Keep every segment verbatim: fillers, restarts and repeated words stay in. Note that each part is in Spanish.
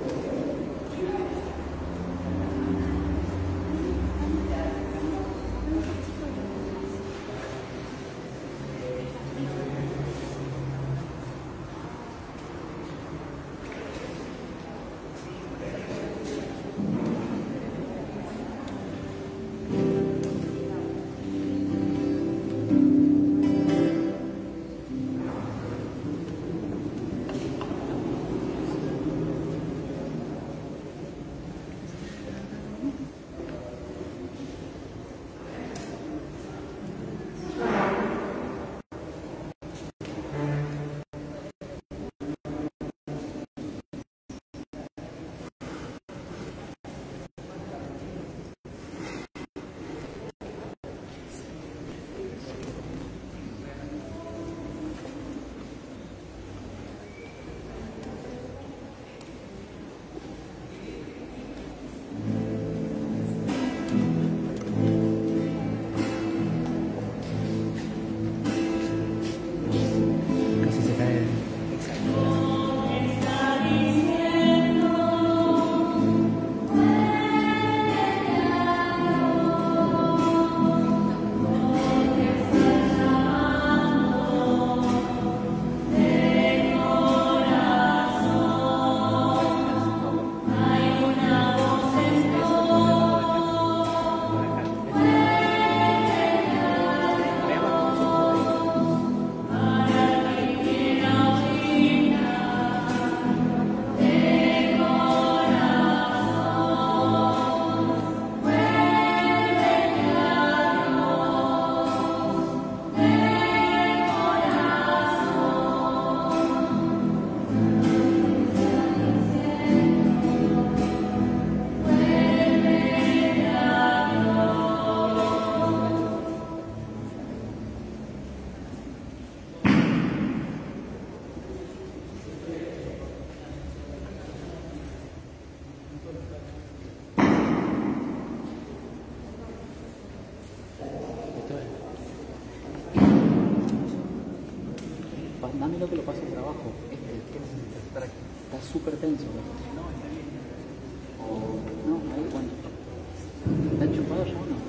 Dámelo que lo pase al trabajo. Este, ¿qué necesitas? Estar aquí. Está súper tenso. No, está bien. No, ahí, bueno. ¿Está enchufado ya o no?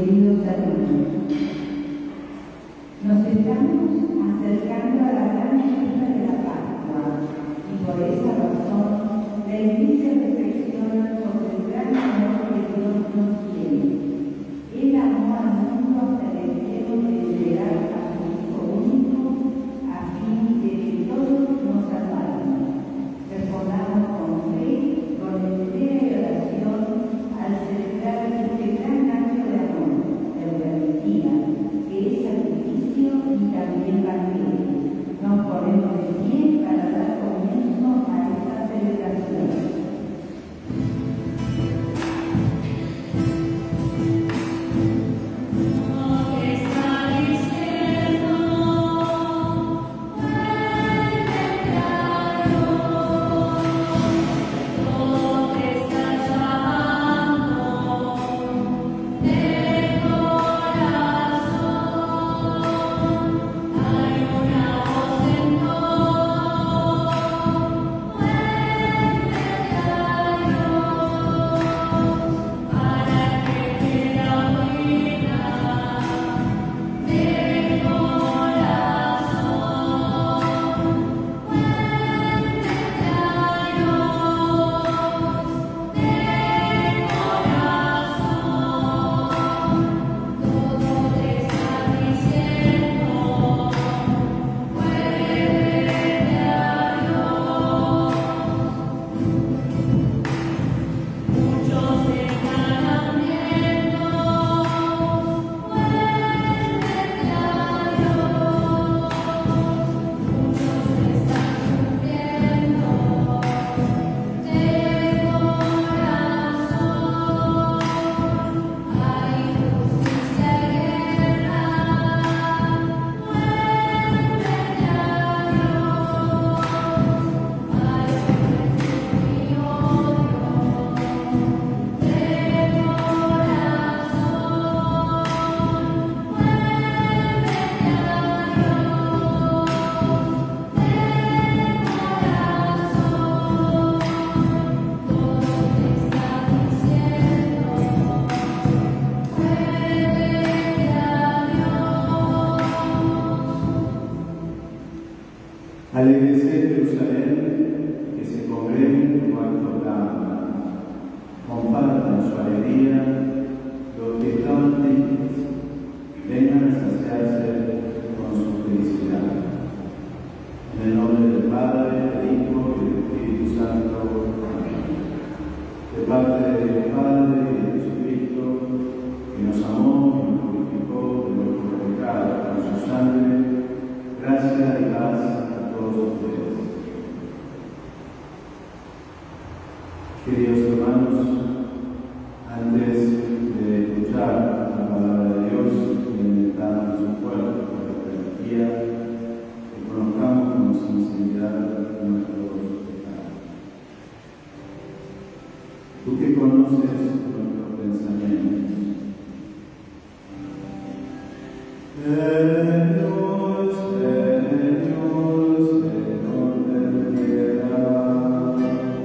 queridos hermanos, nos estamos acercando a la gran fiesta de la Pascua y por esa razón la Iglesia reflexiona sobre el gran amor que Dios nos tiene. Él amó al mundo hasta el extremo de entregar a su Hijo único a fin de que todos nos salváramos. Respondamos con fe, con entrega y oración al celebrar este gran acto de amor, la Eucaristía, que es sacrificio y también banquete. Nos ponemos de pie para dar comienzo a esta celebración. A la Iglesia de Jerusalén, que se congregue en tu cuarto plano, compartan su alegría, los que estaban tristes, vengan a saciarse con su felicidad. En el nombre del Padre, del Hijo y del Espíritu Santo. Amén. De parte del Padre y de Jesucristo, que nos amó y nos purificó de nuestros pecados con su sangre, gracia y paz a todos ustedes. Queridos hermanos, antes de escuchar la palabra de Dios y alimentar su cuerpo por la Eucaristía, que conozcamos con sinceridad nuestros pecados. Tú que conoces nuestros pensamientos, Señor, Señor, Señor, ten piedad.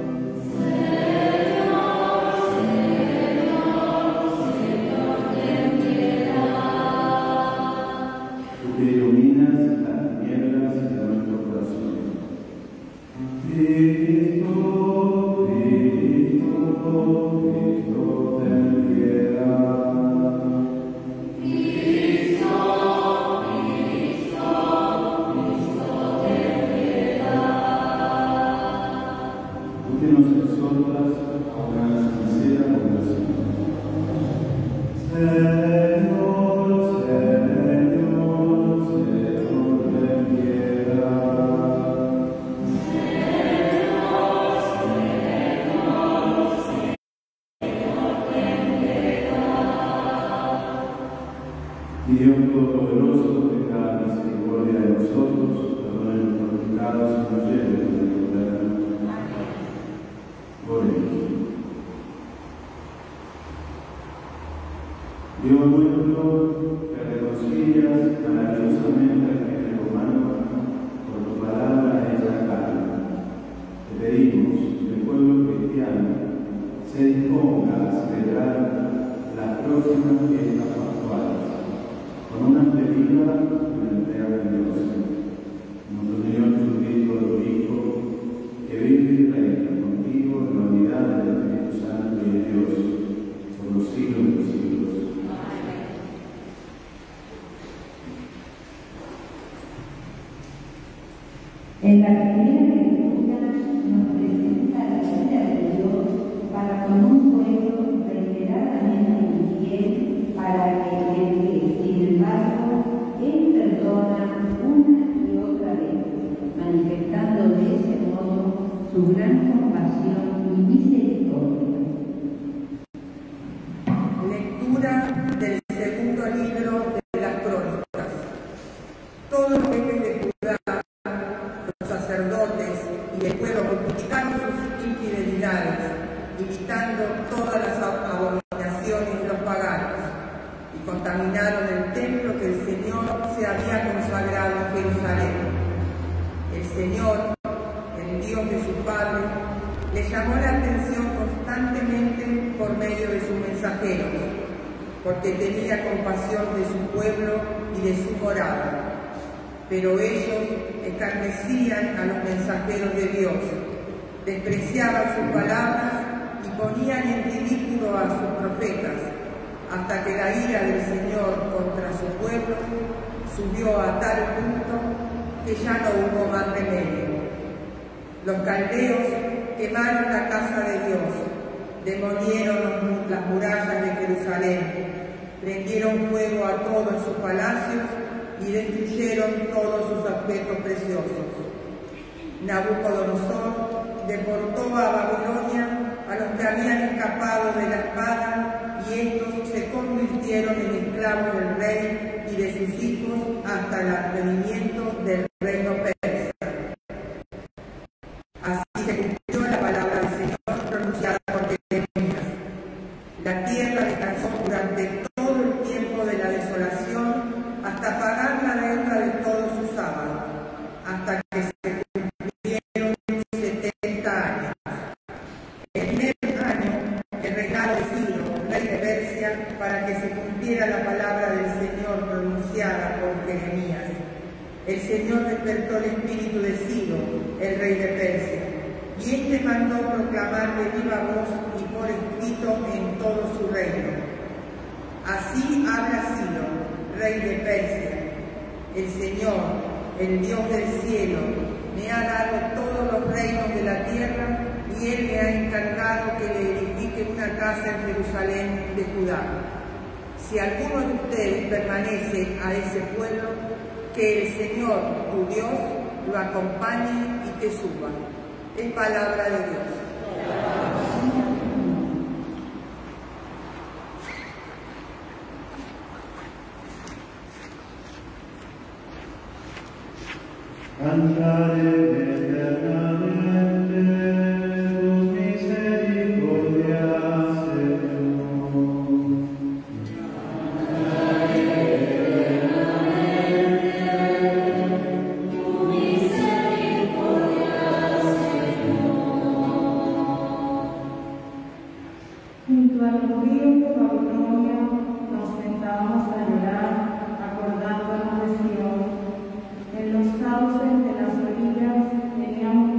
Señor, Señor, Señor, ten piedad. Tú que iluminas las tinieblas de nuestro corazón. Cristo, Cristo, Cristo, ten piedad. En la primera lectura nos presenta la vida de Dios para con un pueblo reiteradamente infiel, para que el que, sin embargo, Él perdona una y otra vez, manifestando de ese modo su gran compasión y misericordia. Lectura del segundo libro de las Crónicas. Todos los jefes de Judá, los sacerdotes y el pueblo multiplicaron sus infidelidades, imitando todas las abominaciones de los paganos, y contaminaron el templo que el Señor se había consagrado en Jerusalén. El Señor, el Dios de su Padre, le llamó la atención constantemente por medio de sus mensajeros, porque tenía compasión de su pueblo y de su morada. Pero ellos escarnecían a los mensajeros de Dios, despreciaban sus palabras y ponían en ridículo a sus profetas, hasta que la ira del Señor contra su pueblo subió a tal punto que ya no hubo más remedio. Los caldeos quemaron la casa de Dios, demolieron las murallas de Jerusalén, prendieron fuego a todos sus palacios y destruyeron todos sus objetos preciosos. Nabucodonosor deportó a Babilonia a los que habían escapado de la espada, y estos se convirtieron en esclavos del rey y de sus hijos hasta el advenimiento del reino persa. Así se cumplió la palabra del Señor pronunciada por Jeremías. La tierra descansó durante todo el tiempo de la desolación hasta pagar la deuda de todos sus sábados, hasta que se cumplieron setenta años. El primer año, el reinado de Ciro, rey de Persia, para que se cumpliera la palabra del Señor pronunciada por Jeremías. El Señor despertó el espíritu de Ciro, el rey de Persia, y éste mandó proclamar de viva voz y por escrito en todo su reino. Así habla Ciro, rey de Persia: el Señor, el Dios del cielo, me ha dado todos los reinos de la tierra, y Él me ha encargado que le edifique una casa en Jerusalén de Judá. Si alguno de ustedes permanece a ese pueblo, que el Señor, tu Dios, lo acompañe y te suba. Es palabra de Dios. Cantaré eternamente tus misericordias, Señor. Cantaré eternamente tu misericordia, Señor. Junto al río de Babilonia nos sentábamos a llorar, acordándonos de Sion. En los sauces de las orillas teníamos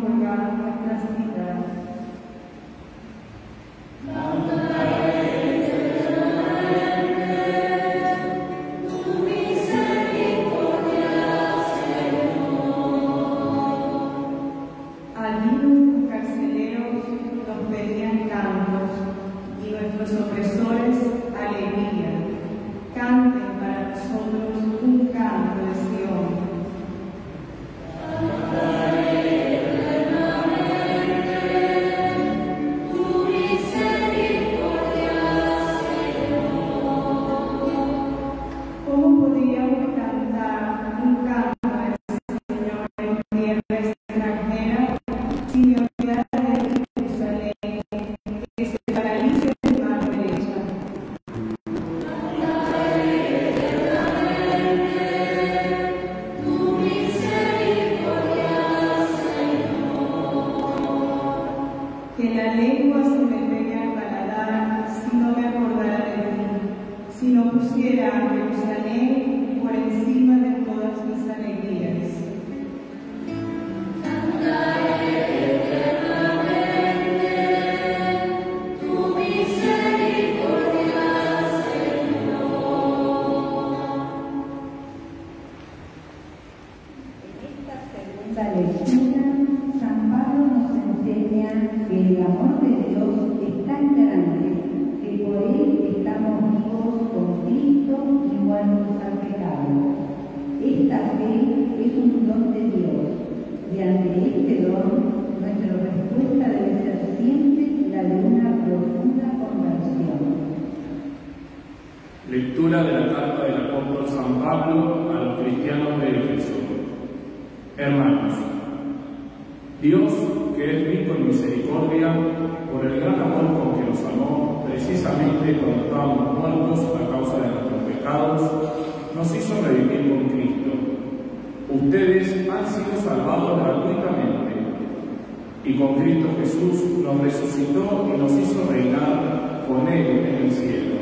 esta lectura, San Pablo nos enseña que el amor de Dios es tan grande que por él estamos vivos con Cristo y muertos al pecado. Esta fe es un don de Dios y ante este don nuestra respuesta debe ser siempre la de una profunda conversión. Lectura de la carta del apóstol San Pablo a los cristianos de Éfeso. Hermanos, Dios, que es rico en misericordia, por el gran amor con que nos amó, precisamente cuando estábamos muertos a causa de nuestros pecados, nos hizo revivir con Cristo. Ustedes han sido salvados gratuitamente, y con Cristo Jesús nos resucitó y nos hizo reinar con Él en el cielo.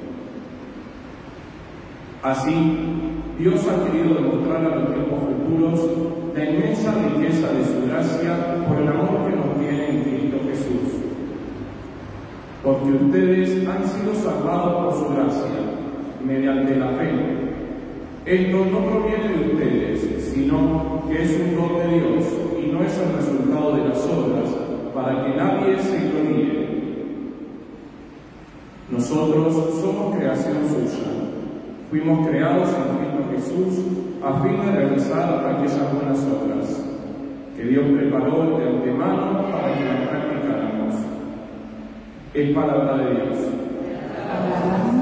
Así, Dios ha querido demostrar a los tiempos futuros la inmensa riqueza de su gracia por el amor que nos tiene en Cristo Jesús. Porque ustedes han sido salvados por su gracia, mediante la fe. Esto no proviene de ustedes, sino que es un don de Dios y no es el resultado de las obras, para que nadie se gloríe. Nosotros somos creación suya. Fuimos creados en Cristo Jesús a fin de realizar aquellas buenas obras que Dios preparó de antemano para que las practicáramos. Es palabra de Dios. Alabamos,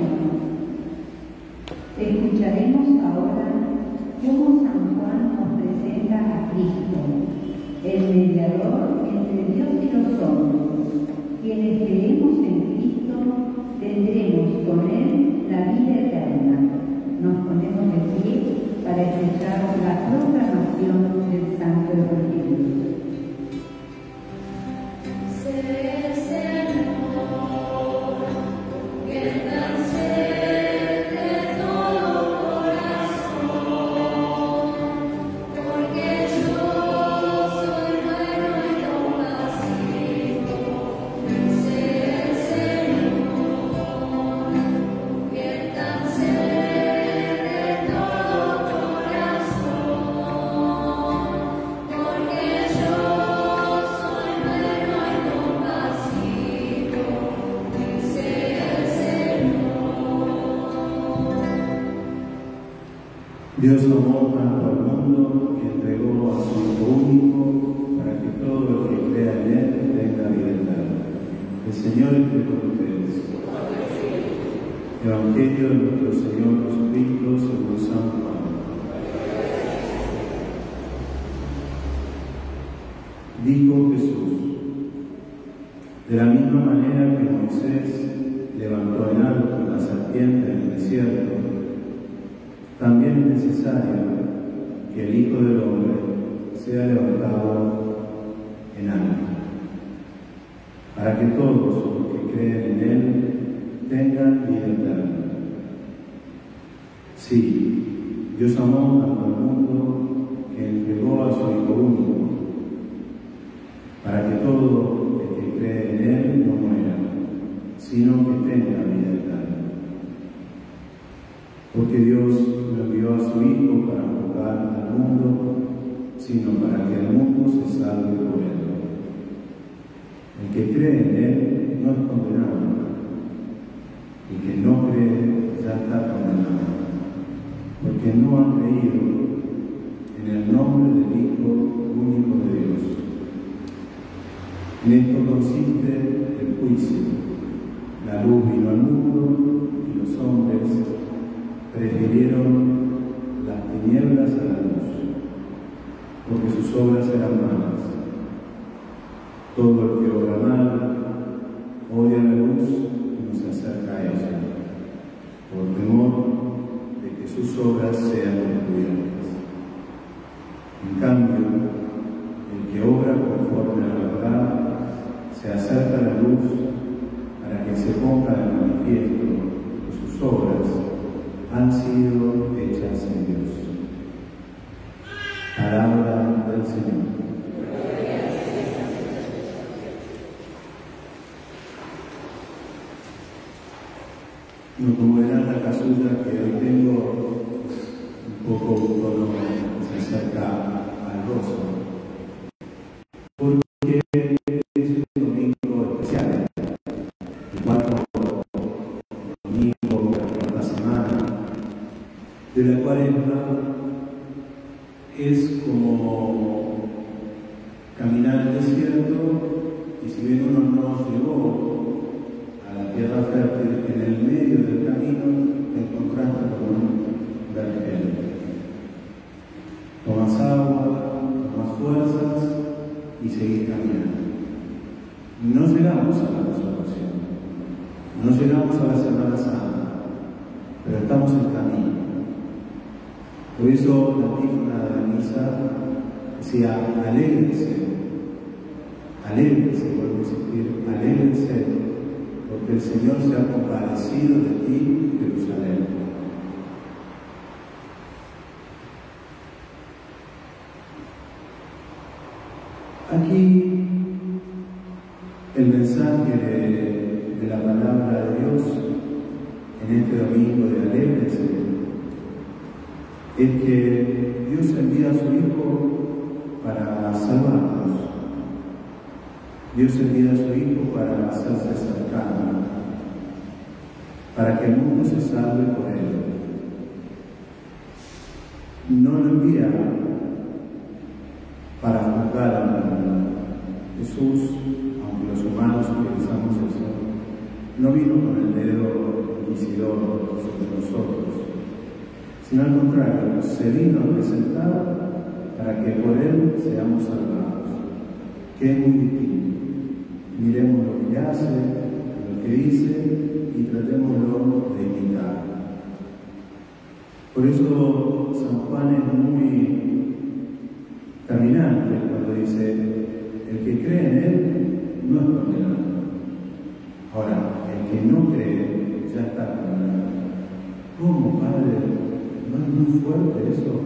Señor. Escucharemos ahora cómo San Juan nos presenta a Cristo, el mediador entre Dios y los hombres. Quienes creemos en Cristo tendremos con Él la vida eterna. Nos ponemos de pie para escuchar la proclamación del Santo Evangelio. Dios amó tanto al mundo que entregó a su Hijo único para que todo el que crea en Él tenga vida eterna. El Señor esté con ustedes. Evangelio de nuestro Señor Jesucristo según San Juan. Dijo Jesús: de la misma manera que Moisés levantó en alto la serpiente en el desierto, también es necesario que el Hijo del Hombre sea levantado en alto, para que todos los que creen en Él tengan vida eterna. Sí, Dios amó tanto al mundo que entregó a su Hijo único, para que todo el que cree en Él no muera, sino que tenga vida eterna. Porque Dios no envió a su Hijo para juzgar al mundo, sino para que el mundo se salve por Él. El que cree en Él no es condenado, y que no cree ya está condenado, porque no ha creído en el nombre del Hijo único de Dios. En esto consiste el juicio. La luz vino al mundo y los hombres prefirieron las tinieblas a la luz, porque sus obras eran malas. Todo el que obra mal odia la luz y no se acerca a ella, por temor de que sus obras sean descubiertas. En cambio, el que obra conforme a la verdad se acerca a la luz para que se ponga de manifiesto que sus obras han sido hechas en Dios. Palabra del Señor. No como era la casulla que hoy tengo, un poco todo se acerca al rosa. es como caminar el desierto, y si bien uno no llegó a la tierra fértil, en el medio del camino te encontraste con un vergel. Tomas agua, tomas fuerzas y seguís caminando. No llegamos a la resurrección, no llegamos a la Semana Santa, pero estamos en camino. Por eso la antífona de la misa decía: alégrense, alégrense, vuelvo a insistir, alégrense, porque el Señor se ha compadecido de ti, Jerusalén. Aquí el mensaje de, de la palabra de Dios en este domingo de alégrense es que Dios envía a su Hijo para salvarnos. Dios envía a su Hijo para hacerse cercano, para que el mundo se salve por Él. No lo envía para juzgar al mundo. Jesús, aunque los humanos utilizamos eso, no vino con el dedo inquisidor sobre nosotros, sino al contrario, se vino a presentar para que por Él seamos salvados, que es muy distinto. Miremos lo que hace, lo que dice, y tratémoslo de imitar. Por eso San Juan es muy caminante cuando dice: el que cree en Él no es condenado. Ahora, el que no cree ya está condenado. ¿Cómo, Padre? ¿No es muy fuerte eso?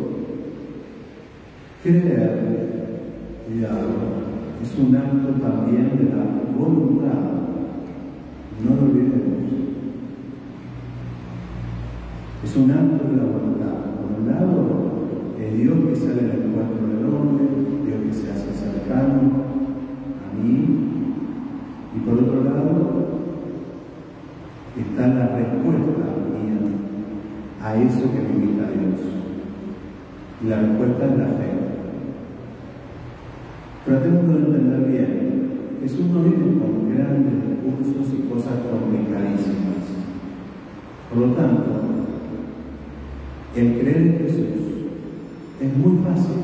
Creer, cuidado, es un acto también de la voluntad. No lo olvidemos. Es un acto de la voluntad. Por un lado, es Dios que sale al encuentro del hombre, Dios que se hace cercano a mí, y por otro lado está la respuesta mía a eso que me invita a Dios. Y la respuesta es la fe. Tratemos de entender bien. Jesús no viene con grandes discursos y cosas complicadísimas. Por lo tanto, el creer en Jesús es muy fácil.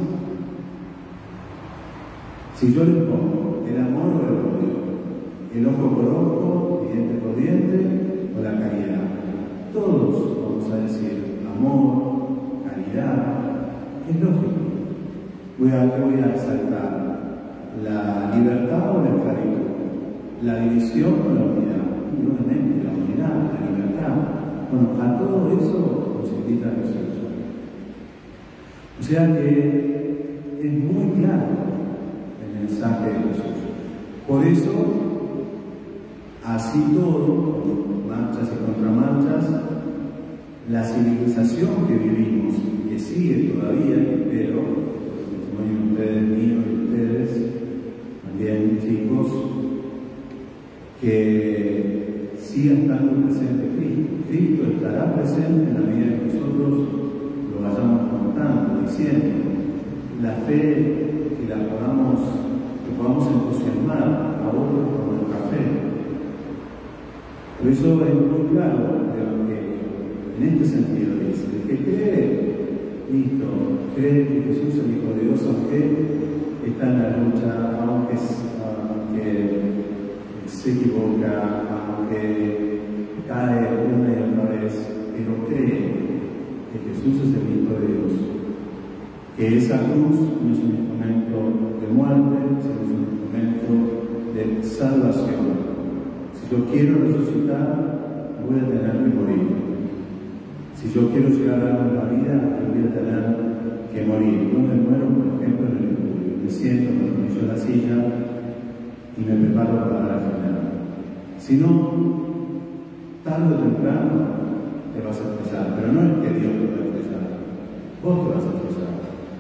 Si yo le pongo el amor o el odio, el ojo por ojo, diente por diente, o la caridad, todos vamos a decir amor, caridad. Es lógico. Voy a, voy a exaltar la libertad o la esclavitud, la división o la unidad. Y obviamente la unidad, la libertad. Bueno, a todo eso nos invita a Jesús. O sea que es muy claro el mensaje de Jesús. Por eso, así todo, marchas y contramarchas, la civilización que vivimos, que sigue todavía, y espero, el testimonio de ustedes, mío y ustedes, también chicos, que siga estando presente Cristo. Cristo estará presente en la medida que nosotros lo vayamos contando, diciendo. La fe que la podamos, que podamos entusiasmar a otros con nuestra fe. Por eso es muy claro de lo que en este sentido dice: el que cree, listo, cree que Jesús es el Hijo de Dios, aunque está en la lucha, aunque, aunque se equivoca, aunque cae una y otra vez, pero cree que Jesús es el Hijo de Dios, que esa cruz no es un instrumento de muerte, sino es un instrumento de salvación. Si yo quiero resucitar, voy a tener que morir. Si yo quiero llegar a la vida, voy a tener que morir. Yo me muero, por ejemplo, en el estudio. Me siento, me pongo en la silla y me preparo para la funeral. Si no, tarde o temprano te vas a estrellar. Pero no es que Dios te va a estrellar, vos te vas a estrellar.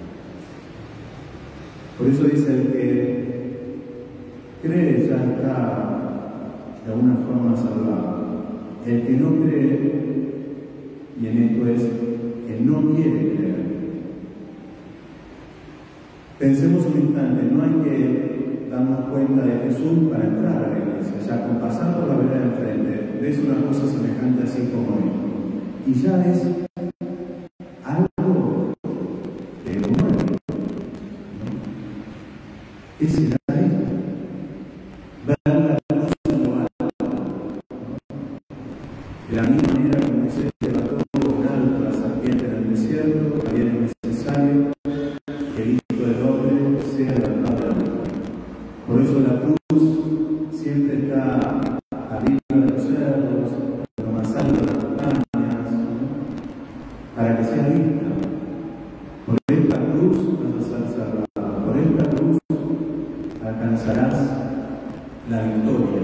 Por eso dice: el que cree ya está de alguna forma salvado. El que no cree, y en esto es que no quiere creer, Pensemos un instante, no hay que darnos cuenta de Jesús para entrar a la iglesia, ya con pasar por la vereda de enfrente, ves una cosa semejante así como esto, y ya es algo de muerte, ¿no? ¿Qué será esto? Ver la cruz en lo alto, ¿no? De la misma manera como Moisés levantó en alto la serpiente en el desierto, también es necesario que el Hijo del Hombre sea levantado de la tierra. Por eso la cruz siempre está arriba de los cerros, en lo más alto de las montañas, ¿no? Para que sea vista. Por esta cruz vas a ser salvado, por esta cruz alcanzarás la victoria.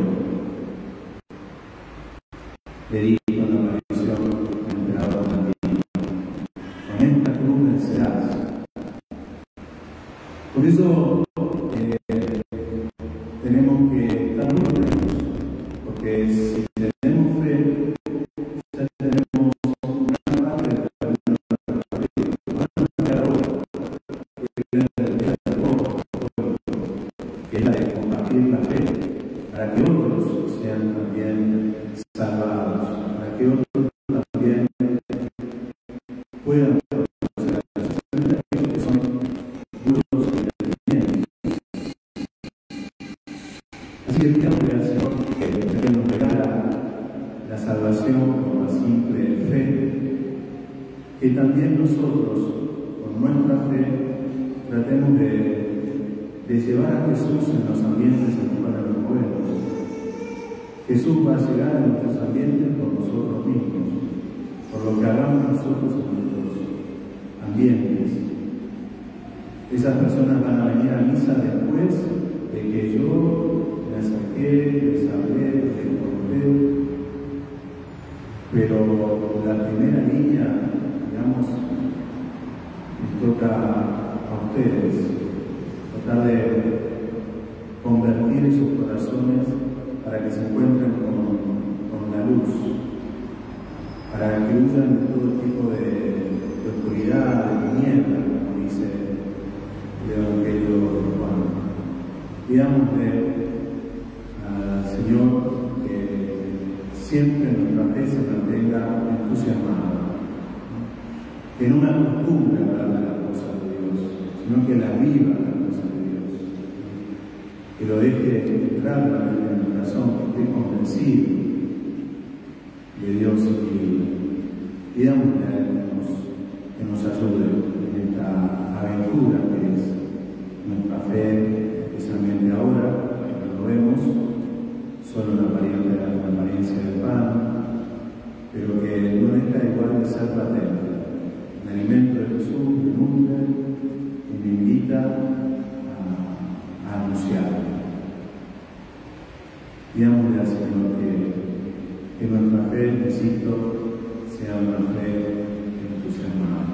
Le dijo en la aparición al emperador latino: con esta cruz vencerás. Por eso eh, tenemos que estar muy atentos, porque si tenemos fe, ya tenemos una parte de la vida de nuestra vida. Que es la de compartir la fe, para que otros sean también salvados, para que otros también puedan conocer a aquellos que son duros y inteligentes. Así que pidámosle al Señor que, que nos regala la salvación por la simple fe, que también nosotros, con nuestra fe, tratemos de de llevar a Jesús en los ambientes en los cuales nos movemos. Jesús va a llegar a nuestros ambientes por nosotros mismos, por lo que hagamos nosotros en nuestros ambientes. Esas personas van a venir a misa después de que yo me acerqué, les hablé, les conté, pero la primera línea, digamos, les toca a ustedes. Tratar de convertir esos corazones para que se encuentren con, con la luz, para que huyan de todo tipo de, de oscuridad, de tiniebla, como dice el Evangelio de Juan. Pidámosle al Señor que siempre nuestra fe se mantenga entusiasmada, que no me acostumbre a hablar de las cosas de Dios, sino que la viva las cosas de Dios, que lo deje entrar en mi corazón, que esté convencido de Dios y pidámosle a Él que nos, que nos ayude en esta aventura que es nuestra fe, especialmente ahora, que lo vemos solo en la apariencia, en la apariencia del pan, pero que no deja igual de ser latente. El alimento de Jesús me nutre y me invita a, a anunciar. Pidámosle al Señor que, que nuestra fe, insisto, sea una fe entusiasmada.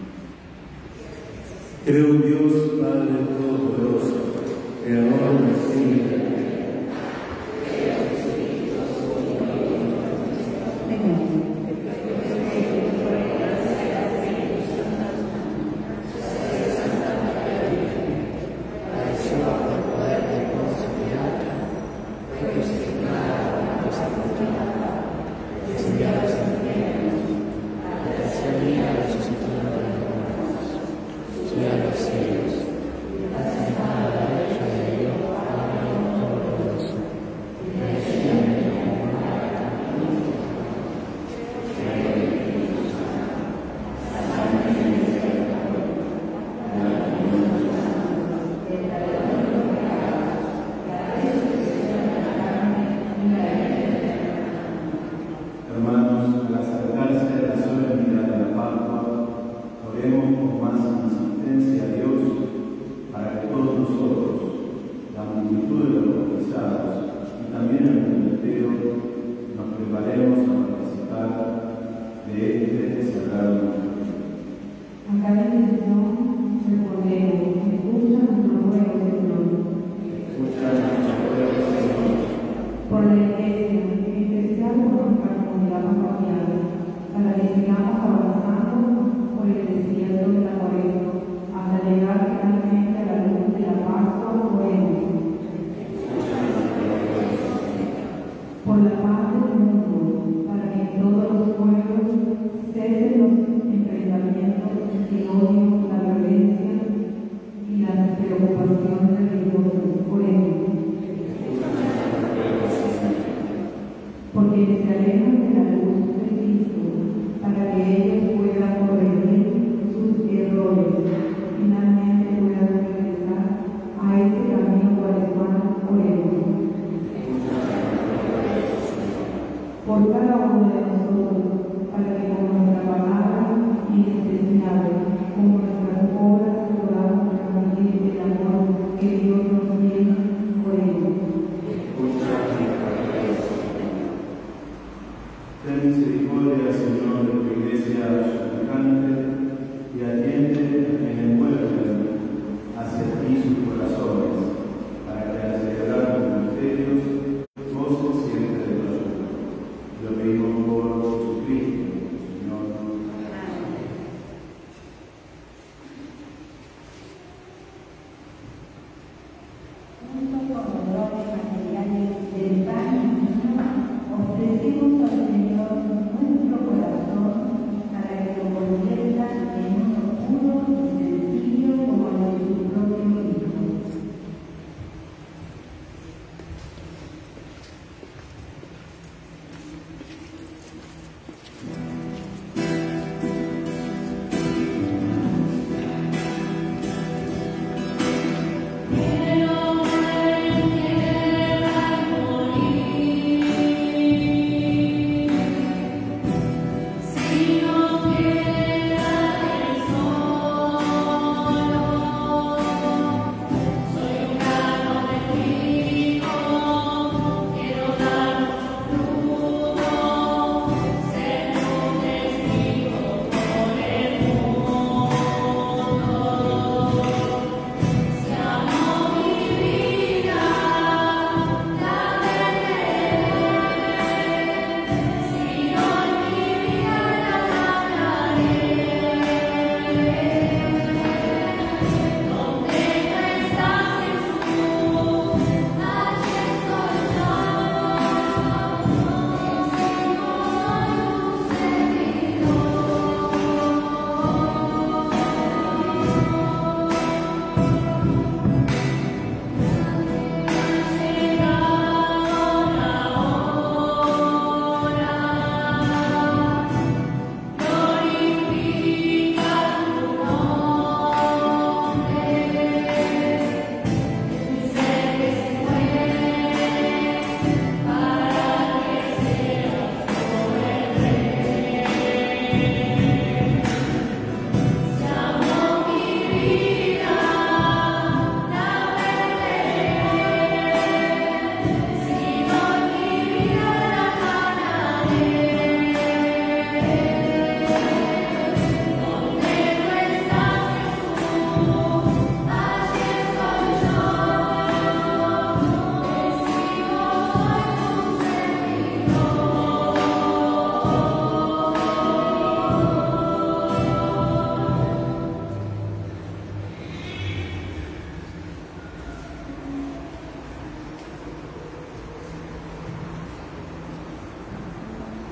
Creo en Dios, Padre Todopoderoso, Creador del cielo. Sea los cielos, la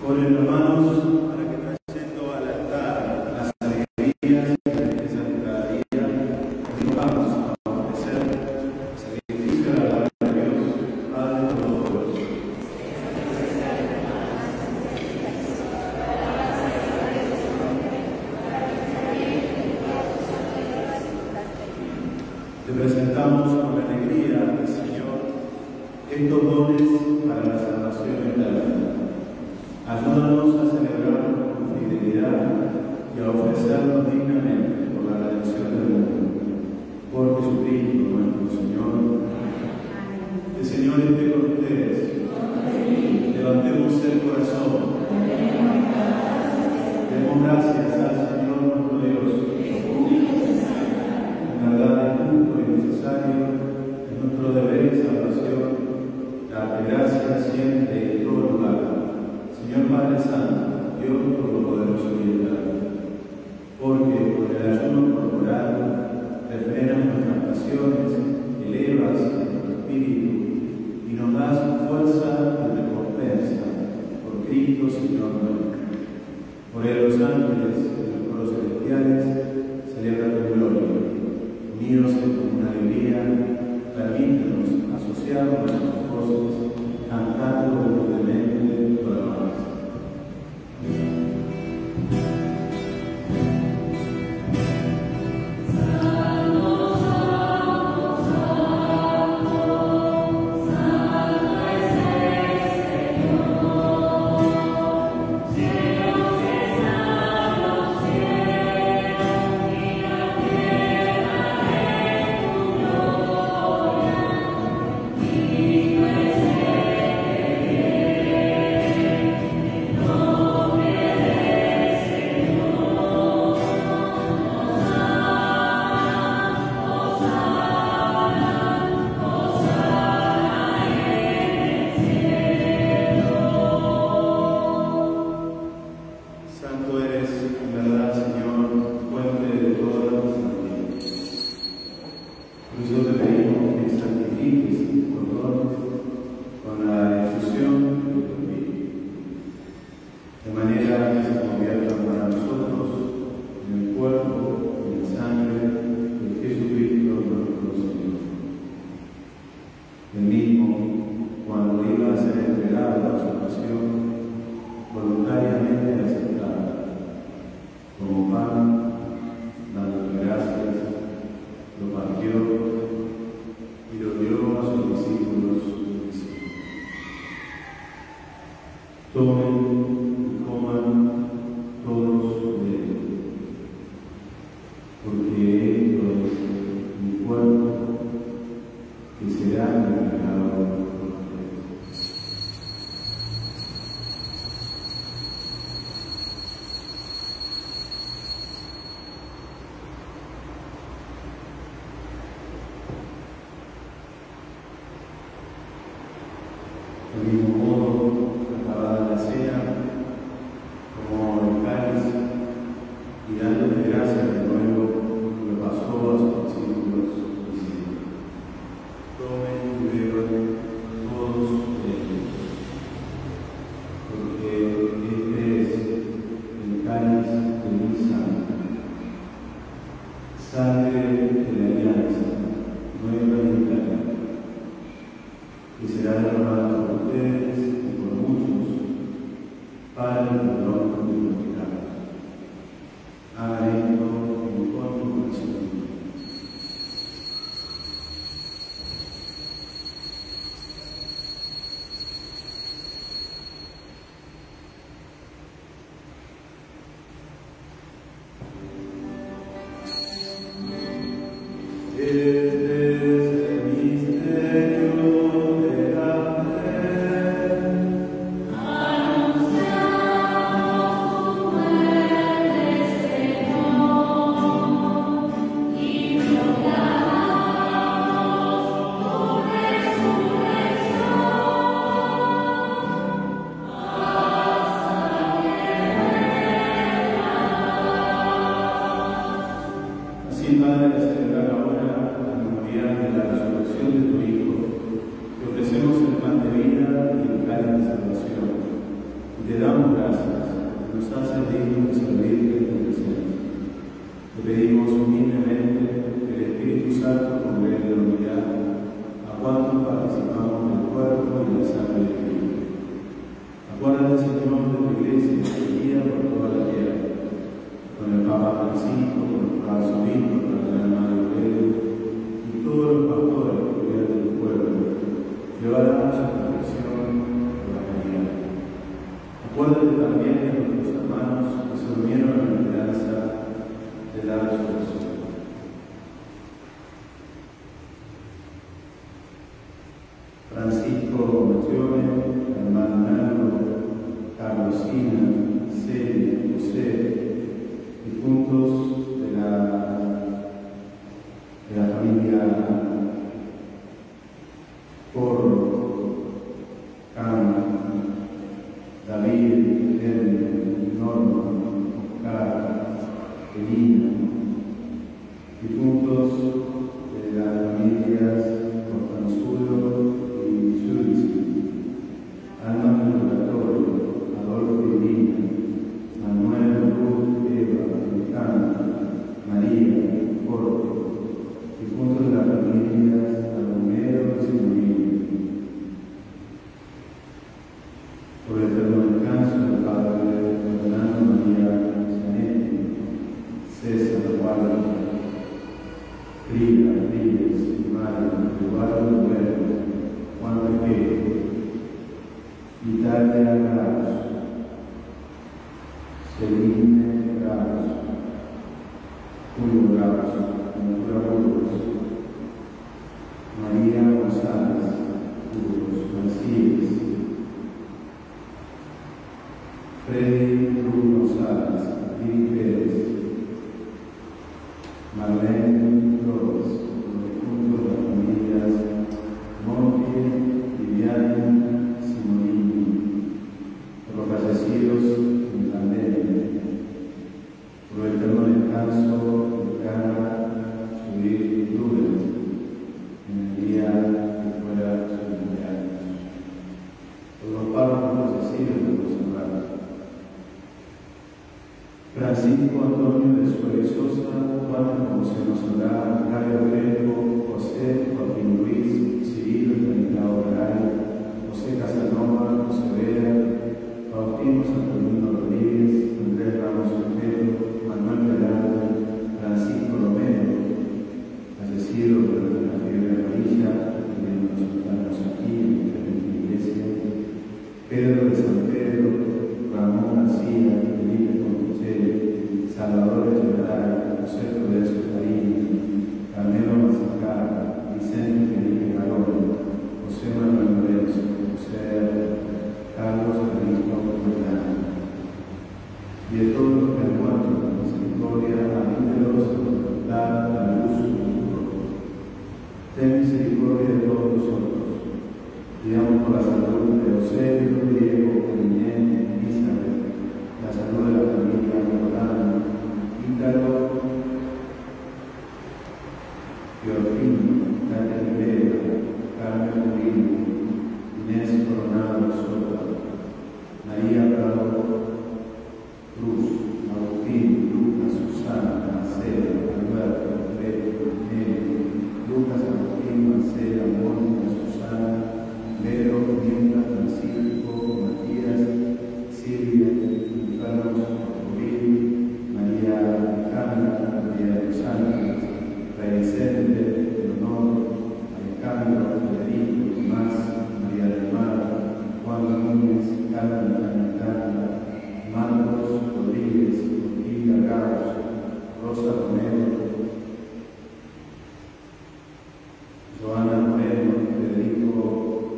Oren hermanos para que trayendo al altar las alegrías y tristezas de cada día, nos vamos a ofrecer sacrificio a la palabra de Dios, Padre Todopoderoso. Te presentamos con alegría, Señor, estos dones para la salvación eterna. Ayúdanos a celebrarlos con fidelidad y a ofrecerlos dignamente por la redención del mundo. Por Jesucristo nuestro Señor. El Señor esté con ustedes. Levantemos el corazón. Demos gracias al Señor nuestro Dios. En verdad es justo y necesario, es nuestro deber y salvación, darte gracias siempre y en todo lugar. Señor Padre Santo, Dios Todopoderoso y eterno, porque por el ayuno corporal refrenas nuestras pasiones, elevas nuestro espíritu y nos das fuerza y recompensa por Cristo Señor nuestro. Por él los ángeles y los coros celestiales celebran tu gloria. Unidos en común alegría, permítanos asociar nuestras voces cantando humildemente tu alabanza. Del mismo modo, acabada la cena, tomó el cáliz y dándole gracias de nuevo, lo pasó a sus discípulos diciendo: tomen y beban todos ellos, porque este es el cáliz de mi sangre, sangre de la alianza, nueva y eterna, que será derramada por ustedes y por muchos para el perdón de los pecados. Hagan esto en contra corazón. Padre, celebrar ahora la memoria Francisco Macione, hermano Nando, Carlosina, Celia, José, difuntos de la, de la familia Porro, Cama, David, Guillermo, Norma, Oscar, Elina, difuntos de las familias Constanzulo y Schultz, Alma Purgatorio, Adolfo y Lina, Manuel, Ruth, Eva, Alejandra, María, Jorge, difuntos de las familias Romero y Simonín. Por el eterno descanso del Padre Fernando María Zanetti, César Guarda, Frida, Ríos, Mario, Eduardo Bueno, Juan Pequeño, Italia Graus, Celine Graus, Julio Graus, Ventura Burgos, María González, Burgos, Marcíes, Freddy Cruz González, Lili Pérez, Marlene Flores, junto a las familias Monti, Viviani, Simonini, por los fallecidos en pandemia, por el eterno descanso de Cara, Subir y Dura, en el día que fuera su cumpleaños, por los párrocos fallecidos de los hermanos. Francisco Antonio de Suárez Sosa, Juan José Nosolá, Mario Greco, José Joaquín Luis, Cirilo Estanislao Garay, José Casanova, José Vera, Faustino Saturnino Rodríguez, Andrés Ramos Ortero, Manuel Velarde, Francisco Romero, fallecido durante la fiebre amarilla, teniendo nosotros aquí en la iglesia, Pedro de San Pedro, Ramón García, Felipe Fonticelli, Salvador Echeverría, José Florencio Farín, Carmelo Mazacar, Vicente Felipe Garón, José Manuel Lorenzo, José Carlos Felipe Cortellano, y de todos los que han muerto con misericordia, admítelos a despertar la luz de tu rostro. Ten misericordia de todos nosotros. Pidamos por la salud de Eusebio, Diego, Elinén, Elizabeth, la salud de la familia Morán, Ícaro, Teofino, Tania Rivera, Carmen Murillo, Inés Coronado Soto, María Prado Cruz, Agustín, Lucas, Susana, Marcela, Alberto, Pedro, Nelly, Lucas, Agustín, Marcela, Mónica, Susana, Pedro, Mirta, Francisco, Matías, Silvia, Carlos, Rubí, María Alejandra, María de los Ángeles, Fray Vicente, Leonor, Alejandro, Federico, Tomás, María del Mar, Juan Núñez, Carmen Cayetana, Marcos Rodríguez, Orquídea Gaos, Rosa Romero, Joana Moreno, Federico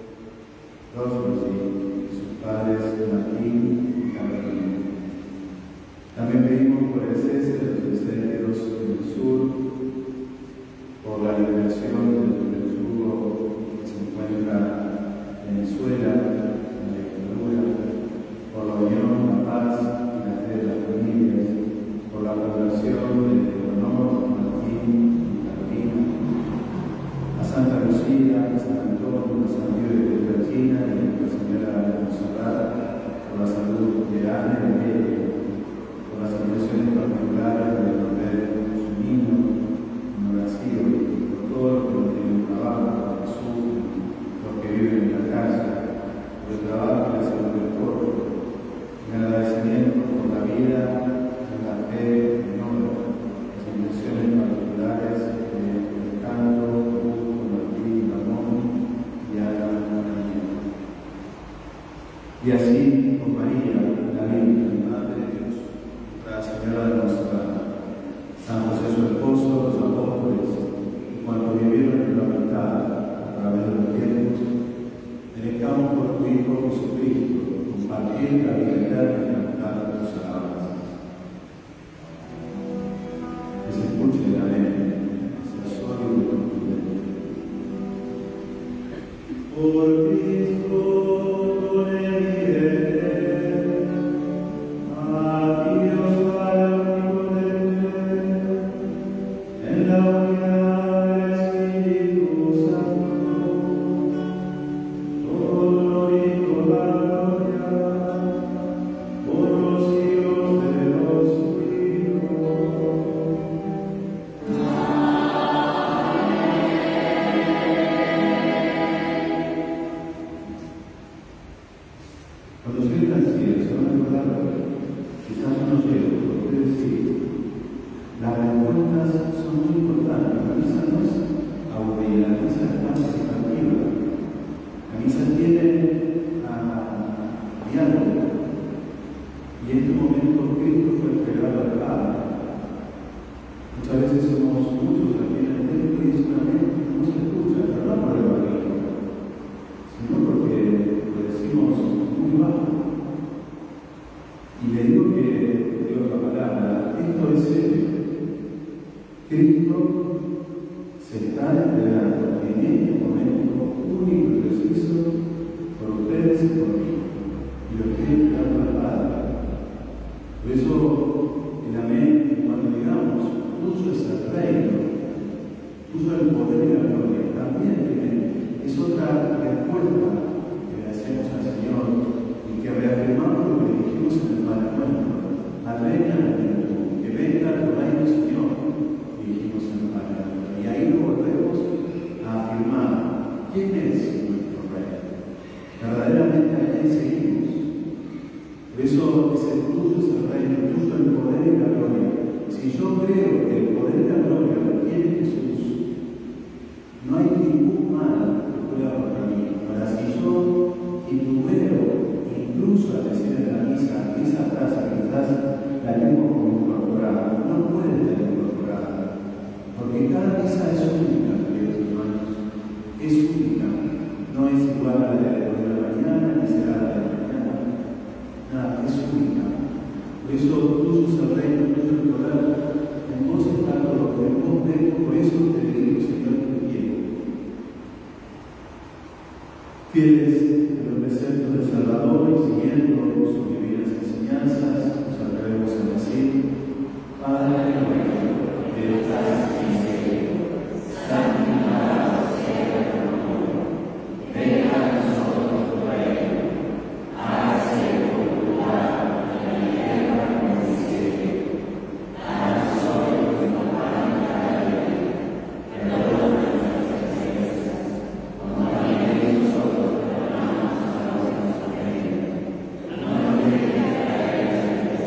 Rossi y sus padres Martín y Carolina. También pedimos por el cese de los incendios en el sur, por la liberación del verdugo que se encuentra en Venezuela, en la dictadura, por la unión, la paz y la fe de las familias, por la fundación de Leonor, Martín y Carolina, a Santa Lucía, a San Antonio, a San Diego de China y a Nuestra Señora de Montserrat, por la salud de Ana y de Bella, por las situaciones particulares de los su niño no nacido, por todos los que no tienen trabajo, los que sufren, los que viven en la calle, por el trabajo y la salud del cuerpo, en agradecimiento por la vida, en la fe, en honor, las intenciones particulares de Alejandro, Hugo, Martín, Ramón y a la y la vida eterna cantar tus alabanzas. Que se escuche el amén, sea sólido y contundente. Por Cristo, con el bien, a Dios para omnipotente, en la unidad del Espíritu Santo, todo honor y toda gloria, por los siglos de los siglos. Cuando se entra al cielo, se van a acordar, quizás no llego, pero ustedes sí. Las respuestas son muy importantes. La misa no es aburrida, la misa es participativa. La misa tiene a diálogo. Y en este momento Cristo fue entregado al Padre. Muchas veces somos muchos aquí en el templo y solamente no se escucha, pero no por el Evangelio, sino porque lo decimos muy bajo. Y le digo que, digo otra palabra, esto es serio. Cristo se está entregando en este momento único y preciso por ustedes y por mí. Y lo estoy entregando al Padre. Por eso, en la mente, cuando digamos, tuyo es el reino, tuyo el poder y la gloria, también tiene, es otra respuesta que le hacemos al Señor y que reafirmamos lo que dijimos en el Padre Nuestro. Reina la plenitud, que venga tu reino, Señor, dijimos en el Padre Nuestro. Y ahí lo volvemos a afirmar. ¿Quién es nuestro Rey? Verdaderamente a quién seguimos. Por eso es el tuyo, es el reino, el tuyo el poder y la gloria. Si yo creo que el poder y la gloria lo tiene Jesús, no hay ningún mal que pueda contra mí. Ahora, si yo titubeo, incluso al decir en la misa, esa frase quizás la tengo como incorporada, no puede tener incorporada, porque cada misa es única, queridos hermanos, es única, no es igual a la de la mañana, ni será la de la mañana, nada, es única. Por eso tuyo es el reino, tuyo el poder, en vos está todo, en vos tengo, por eso te digo, Señor, te quiero. Fieles a los preceptos del Salvador y siguiendo sus divinas enseñanzas, nos atrevemos a decir: Padre nuestro, que estás en el cielo, santificado sea tu nombre. Venga a nosotros tu reino. Hágase tu voluntad en la tierra como en el cielo. A nosotros nuestro pan cada día. Perdona nuestras ofensas, como también nosotros perdonamos a los que nos ofenden. No nos dejes caer en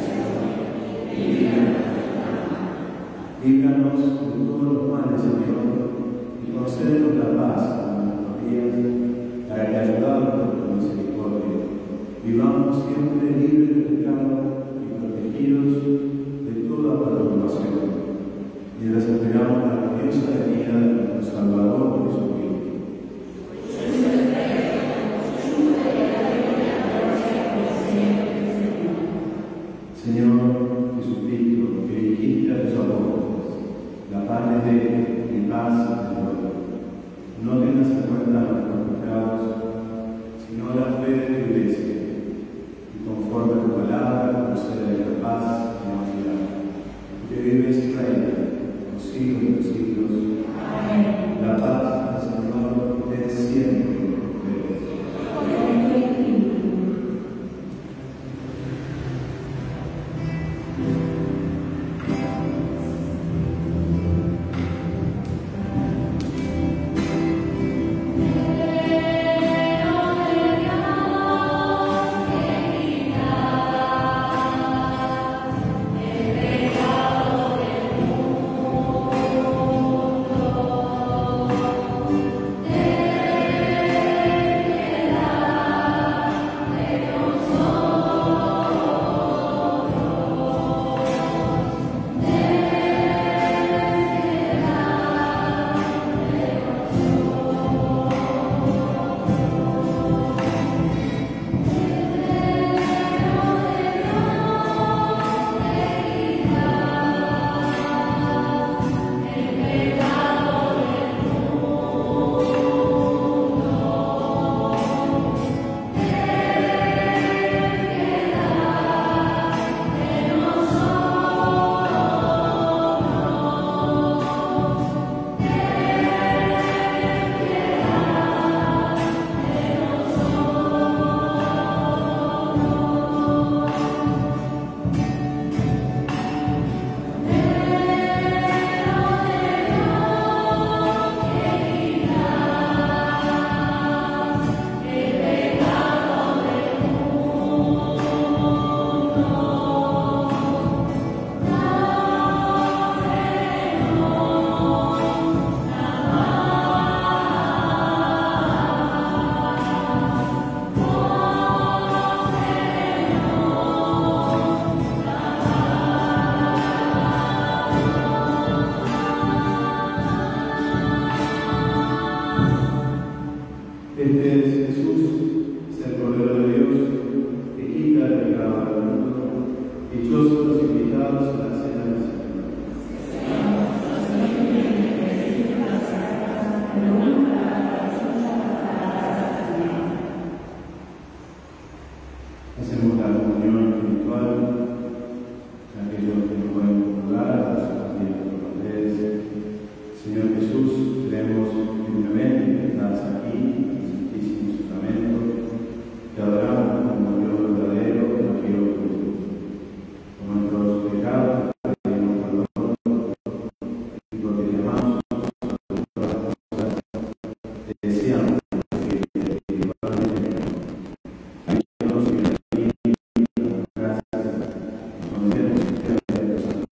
Este es Jesús, es el Cordero de Dios, que quita el pecado del mundo. Dichosos los invitados a la cena del Señor. Hacemos la comunión espiritual, aquellos que no pueden comulgar, las familias por las redes. Señor Jesús, creemos firmemente que estás aquí, en el Santísimo Sacramento. Te adoramos como Dios verdadero, como Dios justo. Por nuestros pecados, te pedimos perdón, y porque te amamos, te deseamos que espiritualmente ayúdanos y bendiga, gracias, conocemos y te agradecemos.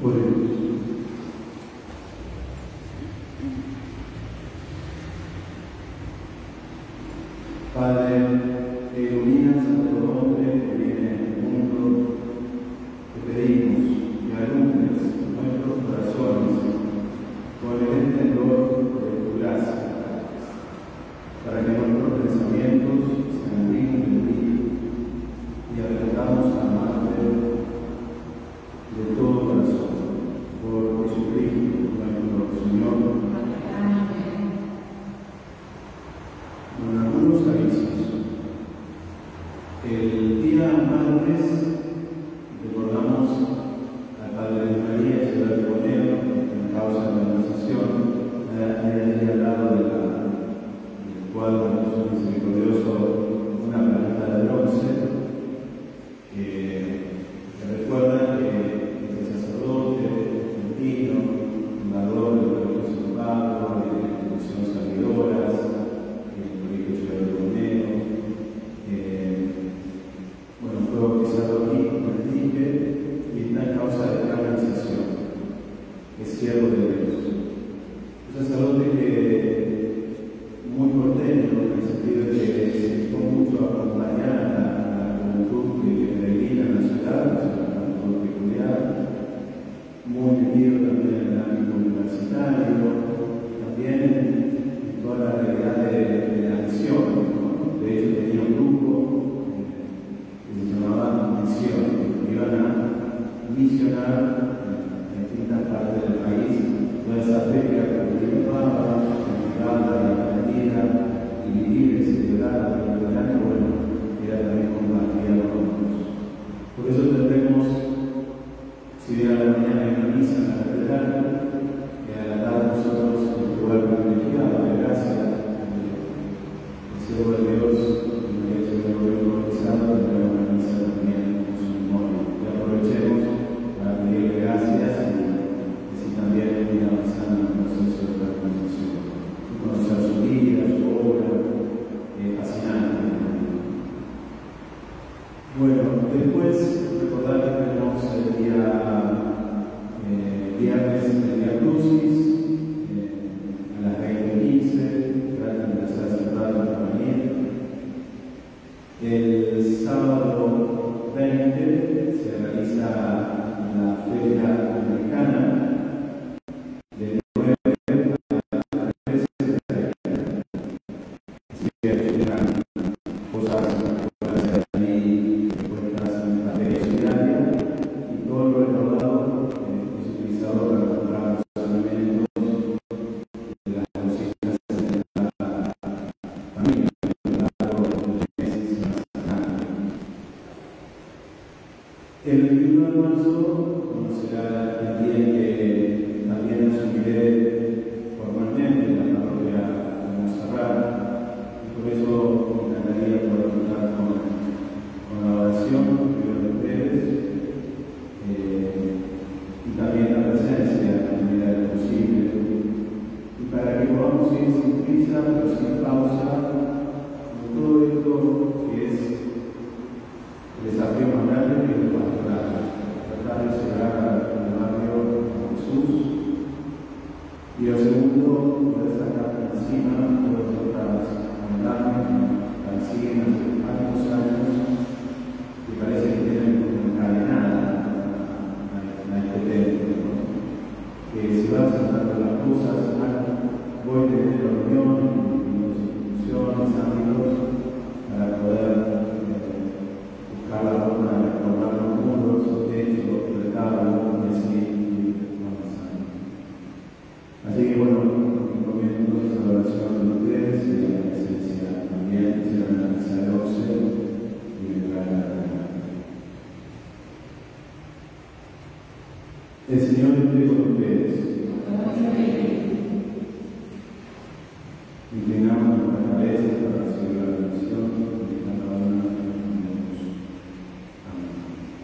Oremos. Padre, que iluminas a todo hombre que viene en el mundo, te pedimos que alumbres nuestros corazones con el esplendor de tu gracia, para que nuestros pensamientos sean dignos de ti y aprendamos a amarte de todo corazón. Por Jesucristo, nuestro Señor. Con algunos avisos. El día martes recordamos al Padre María Ciudad de Bonero, en causa de la organización, allí al lado de la, del cuadro de Jesús Misericordioso, una planta de bronce que, que recuerda que el sacerdote argentino, fundador del Colegio San Pablo, de la Institución Servidoras, el Colegio Ciudad de Bonero, eh, bueno, fue bautizado aquí con el dique y está en causa de canonización, es siervo de Dios. Un sacerdote que muy porteño, en el sentido de que se dedicó mucho a acompañar a la juventud que peregrina en la ciudad, es una juventud peculiar, muy metido también en el ámbito universitario, también en toda la realidad de, de la misión, ¿no? De hecho tenía un grupo eh, que se llamaba Misión, que iban a misionar en distintas partes del país, toda esa fe que participaba, la Argentina, y vivir, celebrar, la Argentina, bueno, era también compartida con nosotros. Por eso tendremos, si bien a la mañana hay una misa en la catedral, y a la tarde nosotros en un lugar privilegiado de gracia, el siervo de Dios, y María Ciudad de Bonero, tendrá una misa también en su memoria. Y aprovechemos para pedirle gracias y así también ir avanzando en el proceso de la organización. Conocer su vida, su obra, eh, fascinante. Bueno, después recordar que tenemos el día eh, viernes el Via Crucis eh, a las veinte quince, traten de hacer cerrado esta mañana. El sábado veinte se realiza la feria americana. El veintiuno de marzo conocerá el día que también asumiré formalmente la parroquia de Montserrat, y por eso me encantaría poder contar con, con la oración de ustedes eh, y también la presencia de la medida de posible, y para que podamos ir sin prisa pero sin pausa con todo esto que es el desafío más grande que es el pastoral, tratar de llegar al barrio de Jesús. Y el segundo, poder sacar encima todas las otras montañas que siguen hace tantos años que parece que tienen como encadenada a este templo, ¿no? Que si van sacando las cosas, voy a tener reunión en instituciones, ámbitos, para poder buscar la forma de reformar los muros, los techos, el retablo, y así avanzando. Así que bueno, encomiendo entonces a la oración de ustedes y a la presencia también, que será la misa de once y el lugar de la reunión. El Señor esté con ustedes. Inclinamos nuestra cabeza para recibir la bendición de cada uno de nosotros. Amén.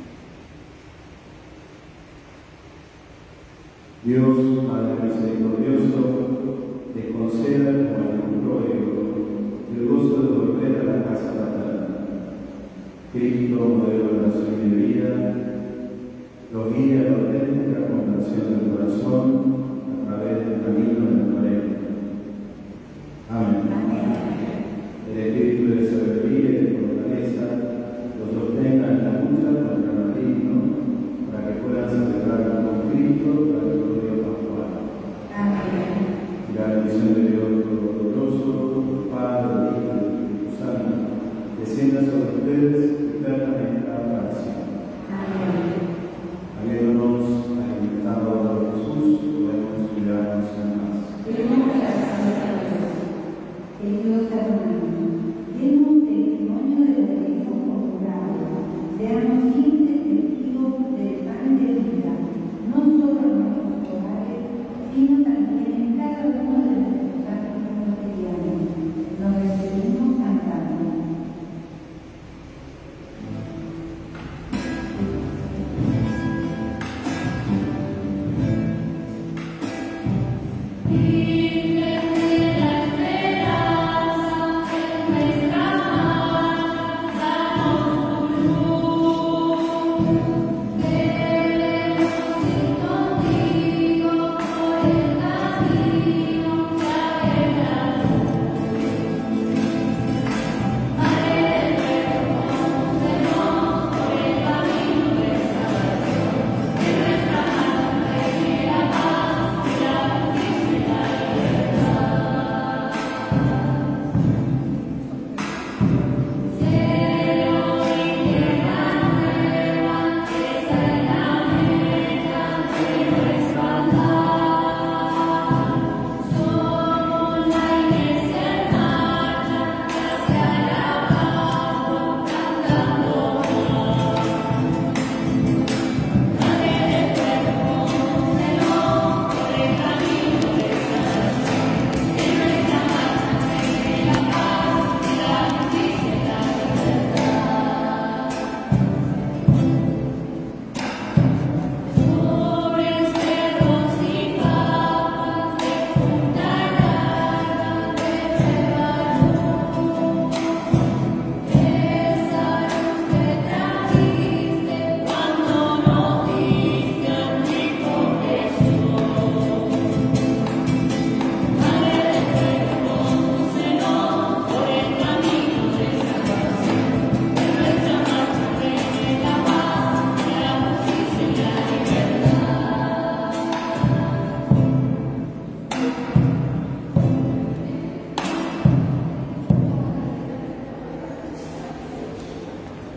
Dios, Padre misericordioso, te conceda como a un pródigo el gozo de volver a la casa paterna. Cristo, modelo de oración y de vida, lo guíe a la auténtica conversión del corazón a través del camino de la cuaresma. Amén. El espíritu de sabiduría y de fortaleza los sostenga en la lucha contra el maligno, para que puedan celebrar con Cristo para el gloria pascual. Amén. Y la bendición de Dios Todopoderoso, Padre, Hijo y Espíritu Santo, descienda sobre ustedes